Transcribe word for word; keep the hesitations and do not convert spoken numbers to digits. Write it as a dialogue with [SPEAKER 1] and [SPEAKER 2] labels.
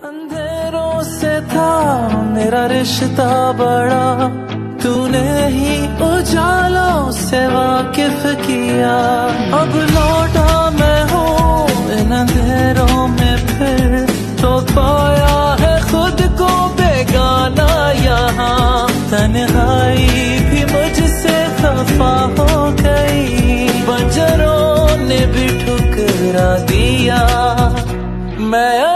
[SPEAKER 1] अंधेरों से था मेरा रिश्ता बड़ा, तूने ही उजालों से वाकिफ किया। अब लौटा मैं हूँ इन अंधेरों में फिर, तो पाया है खुद को बेगाना यहाँ। तन्हाई भी मुझसे खफा हो गई, बंजरों ने भी ठुकरा दिया। मैं